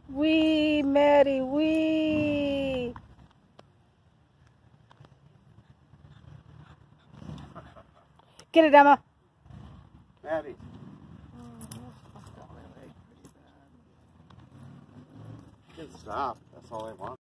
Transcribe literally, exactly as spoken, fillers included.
Wee, Maddie, wee. Get it, Emma. Maddie. Good stop. That's all I want.